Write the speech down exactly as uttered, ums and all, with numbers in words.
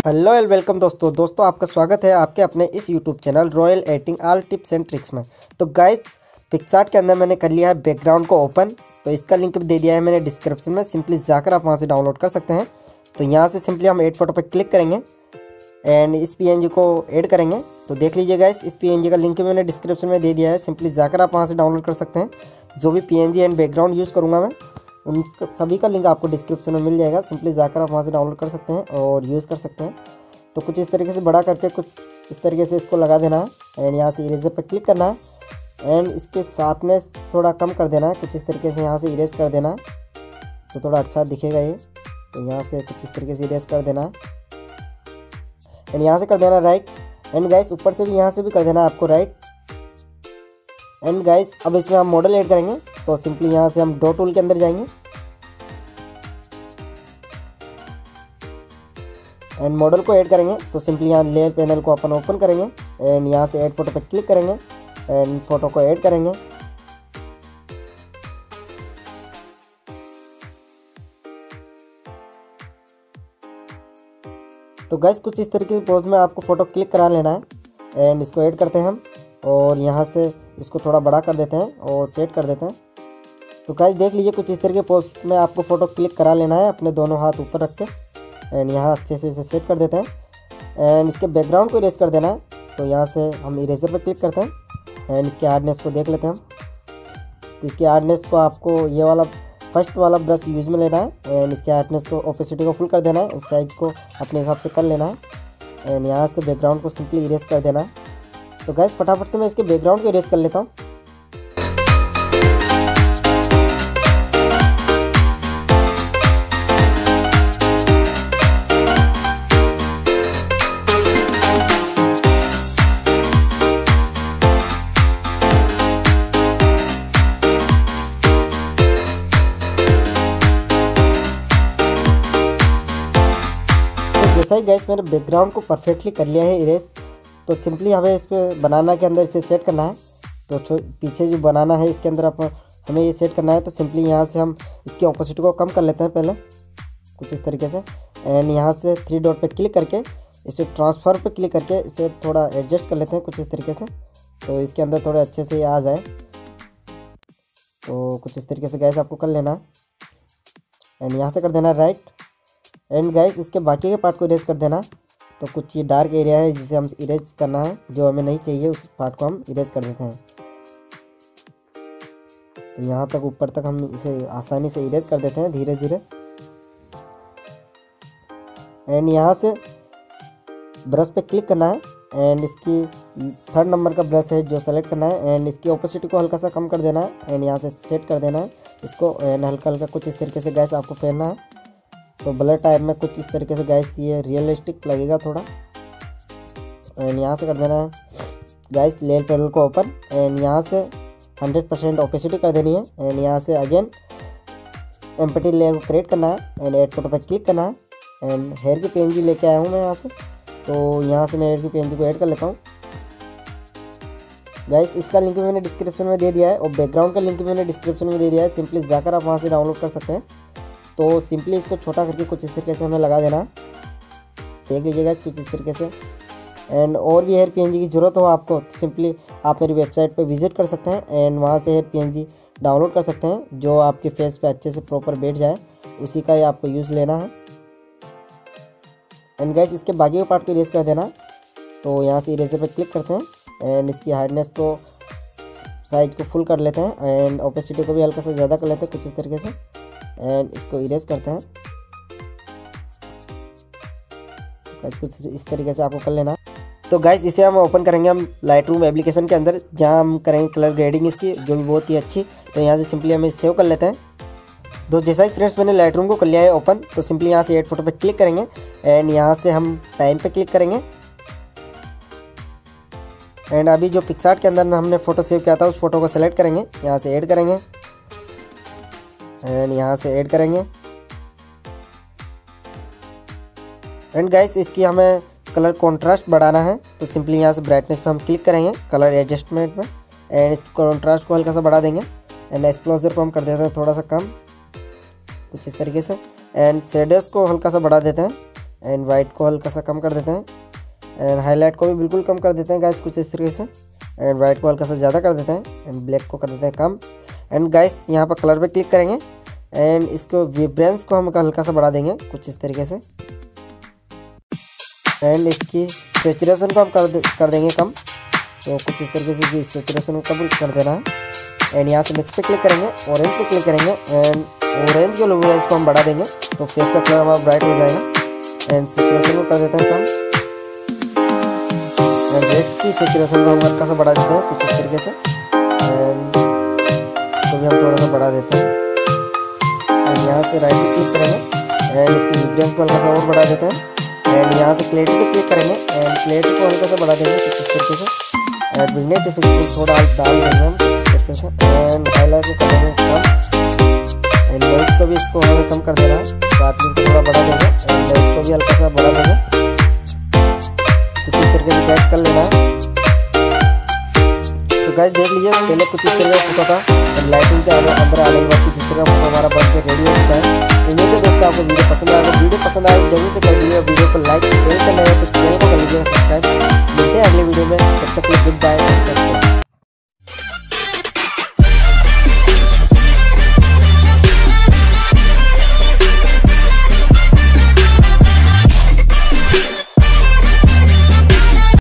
Hello and welcome दोस्तों दोस्तों आपका स्वागत है आपके अपने इस YouTube channel royal editing all tips and tricks में। तो गाइस पिक्सार्ट के अंदर मैंने कर लिया है बैकग्राउंड को ओपन। तो इसका लिंक भी दे दिया है मैंने डिस्क्रिप्शन में, सिंपली जाकर आप वहां से डाउनलोड कर सकते हैं। तो यहाँ से सिंपली हम एड फोटो पर क्लिक करेंगे एंड इस पीएनजी को ऐड करेंगे। तो देख लीजिए गाइस, इस पीएनजी का लिंक भी मैंने डिस्क्रिप्शन में दे दिया है, सिंपली जाकर आप वहाँ से डाउनलोड कर सकते हैं। जो भी पीएनजी एंड बैकग्राउंड यूज़ करूँगा मैं उन सभी का लिंक आपको डिस्क्रिप्शन में मिल जाएगा, सिंपली जाकर आप वहाँ से डाउनलोड कर सकते हैं और यूज़ कर सकते हैं। तो कुछ इस तरीके से बड़ा करके कुछ इस तरीके से इसको लगा देना है एंड यहाँ से इरेजर पर क्लिक करना है एंड इसके शार्पनेस थोड़ा कम कर देना है। कुछ इस तरीके से यहाँ से इरेज कर देना है तो थोड़ा अच्छा दिखेगा ये। तो यहाँ से कुछ इस तरीके से इरेज कर देना है एंड यहाँ से कर देना राइट एंड गाइस ऊपर से भी यहाँ से भी कर देना है आपको राइट। एंड गाइस अब इसमें हम मॉडल ऐड करेंगे। तो सिंपली यहाँ से हम ड्रॉ टूल के अंदर जाएंगे एंड मॉडल को ऐड करेंगे। तो सिंपली यहाँ लेयर पैनल को अपन ओपन करेंगे एंड यहाँ से ऐड फोटो पर क्लिक करेंगे एंड फोटो को ऐड करेंगे। तो गाइस कुछ इस तरीके की पोज में आपको फ़ोटो क्लिक करा लेना है एंड इसको ऐड करते हैं हम और यहाँ से इसको थोड़ा बड़ा कर देते हैं और सेट कर देते हैं। तो गाइस देख लीजिए कुछ इस तरीके पोज में आपको फ़ोटो क्लिक करा लेना है अपने दोनों हाथ ऊपर रख के एंड यहाँ अच्छे से इसे सेट कर देते हैं एंड इसके बैकग्राउंड को इरेज कर देना है। तो यहाँ से हम इरेजर पर क्लिक करते हैं एंड इसके हार्डनेस को देख लेते हैं हम। तो इसके हार्डनेस को आपको ये वाला फर्स्ट वाला ब्रश यूज़ में लेना है एंड इसके हार्डनेस को ओपेसिटी को फुल कर देना है, साइज को अपने हिसाब से कर लेना है एंड यहाँ से बैकग्राउंड को सिंपली इरेज कर देना है। तो गाइस फटाफट से मैं इसके बैकग्राउंड को इरेज कर लेता हूँ। जैसा ही गाइस मैंने बैकग्राउंड को परफेक्टली कर लिया है इरेज, तो सिंपली हमें इस पे बनाना के अंदर इसे सेट करना है। तो पीछे जो बनाना है इसके अंदर अपन हमें ये सेट करना है। तो सिंपली यहाँ से हम इसकी ऑपोजिट को कम कर लेते हैं पहले कुछ इस तरीके से एंड यहाँ से थ्री डॉट पे क्लिक करके इसे ट्रांसफर पे क्लिक करके इसे थोड़ा एडजस्ट कर लेते हैं कुछ इस तरीके से, तो इसके अंदर थोड़े अच्छे से ये आ जाए। तो कुछ इस तरीके से गाइस आपको कर लेना है एंड यहाँ से कर देना राइट एंड गाइस इसके बाकी के पार्ट को इरेज कर देना। तो कुछ ये डार्क एरिया है जिसे हम इरेज करना है, जो हमें नहीं चाहिए उस पार्ट को हम इरेज कर देते हैं। तो यहाँ तक ऊपर तक हम इसे आसानी से इरेज कर देते हैं धीरे धीरे एंड यहाँ से ब्रश पे क्लिक करना है एंड इसकी थर्ड नंबर का ब्रश है जो सेलेक्ट करना है एंड इसकी ओपेसिटी को हल्का सा कम कर देना है एंड यहाँ से सेट कर देना है इसको एंड हल्का हल्का कुछ इस तरीके से गैस आपको फेरना है। तो ब्लर टाइप में कुछ इस तरीके से गाइस ये रियलिस्टिक लगेगा थोड़ा एंड यहाँ से कर देना है गाइस लेयर पैनल को ओपन एंड यहाँ से हंड्रेड परसेंट ओपेसिटी कर देनी है एंड यहाँ से अगेन एम्पटी लेयर को क्रिएट करना है एंड ऐड फोटो पर क्लिक करना है एंड हेयर की पीएनजी लेके आया हूँ मैं यहाँ से। तो यहाँ से मैं हेयर की पीएनजी को ऐड कर लेता हूँ गाइस। इसका लिंक भी मैंने डिस्क्रिप्शन में दे दिया है और बैकग्राउंड का लिंक भी मैंने डिस्क्रिप्शन में दे दिया है, सिंपली जाकर आप वहाँ से डाउनलोड कर सकते हैं। तो सिंपली इसको छोटा करके कुछ इस तरीके से हमें लगा देना, देख लीजिएगा इस कुछ इस तरीके से। एंड और भी हेयर पीएनजी की ज़रूरत हो आपको तो सिंपली आप मेरी वेबसाइट पर विजिट कर सकते हैं एंड वहाँ से हेयर पीएनजी डाउनलोड कर सकते हैं जो आपके फेस पे अच्छे से प्रॉपर बैठ जाए, उसी का ही आपको यूज़ लेना है। एंड गाइस इसके बाकी के पार्ट को इरेज कर देना। तो यहाँ से इरेजर पर क्लिक करते हैं एंड इसकी हार्डनेस को साइज को फुल कर लेते हैं एंड ओपेसिटी को भी हल्का सा ज़्यादा कर लेते हैं कुछ इस तरीके से एंड इसको इरेज करते हैं। कुछ इस तरीके से आपको कर लेना। तो गाइस इसे हम ओपन करेंगे हम लाइट रूम एप्लीकेशन के अंदर, जहां हम करेंगे कलर ग्रेडिंग इसकी जो भी बहुत ही अच्छी। तो यहाँ से सिंपली हम इसे सेव कर लेते हैं। तो जैसा ही फ्रेंड्स मैंने लाइट रूम को कर लिया है ओपन, तो सिंपली यहाँ से एड फोटो पे क्लिक करेंगे एंड यहाँ से हम टाइम पे क्लिक करेंगे एंड अभी जो पिक्सार्ट के अंदर हमने फ़ोटो सेव किया था उस फोटो को सेलेक्ट करेंगे, यहाँ से ऐड करेंगे एंड यहाँ से ऐड करेंगे एंड गाइस इसकी हमें कलर कॉन्ट्रास्ट बढ़ाना है। तो सिंपली यहाँ से ब्राइटनेस पे हम क्लिक करेंगे कलर एडजस्टमेंट में एंड इसकी कॉन्ट्रास्ट को हल्का सा बढ़ा देंगे एंड एक्सप्लोजर को हम कर देते हैं थोड़ा सा कम कुछ इस तरीके से एंड शेडोज को हल्का सा बढ़ा देते हैं एंड वाइट को हल्का सा कम कर देते हैं एंड हाईलाइट को भी बिल्कुल कम कर देते हैं गाइस कुछ इस तरीके से। एंड वाइट को हल्का सा ज़्यादा कर देते हैं एंड ब्लैक को कर देते हैं कम। एंड गाइस यहाँ पर कलर पे क्लिक करेंगे एंड इसको विब्रेंस को हम हल्का सा बढ़ा देंगे कुछ इस तरीके से। एंड इसकी सैचुरेशन को हम कर दे, कर देंगे कम, तो कुछ इस तरीके से सैचुरेशन को कम कर देना है। एंड यहाँ से मिक्स पे क्लिक करेंगे, ऑरेंज पे क्लिक करेंगे एंड ऑरेंज के लुमिनेंस को हम बढ़ा देंगे तो फेस का कलर हमारा ब्राइट हो जाएगा। एंड सैचुरेशन को कर देते हैं कम एंड रेड की सैचुरेशन को हम हल्का सा बढ़ा देते हैं कुछ इस तरीके से। एंड इसको भी हम थोड़ा सा बढ़ा देते हैं एंड यहाँ से राइट पे क्लिक करेंगे एंड इसकी विब्रेंस को हल्का सा और बढ़ा देते हैं। एंड यहाँ से क्लैरिटी पे क्लिक करेंगे एंड क्लैरिटी को हल्का सा बढ़ा देंगे कुछ इस तरीके से। एंड विग्नेट इफेक्ट्स को थोड़ा डाल देंगे हम कुछ इस तरीके से। एंड हाईलाइट को कर देंगे कम एंड नॉइस को भी इसको हमें कम कर देना है, शार्पनिंग को थोड़ा बढ़ा देंगे एंड नॉइस को भी हल्का सा बढ़ा देंगे कुछ इस तरीके से गैस कर लेना है। तो गैस देख लीजिए पहले कुछ इस तरीके का फोटो था और लाइटिंग के आगे अंदर आने के बाद कुछ इस तरह का फोटो हमारा बन के रेडी हो चुका है। उम्मीद है दोस्तों आपको वीडियो पसंद आएगा, वीडियो पसंद आए जरूर से कर दीजिए, वीडियो को लाइक जरूर करना है तो चैनल को कर लीजिएगा सब्सक्राइब। मिलते हैं अगले वीडियो में, तब तक के लिए गुड बाय।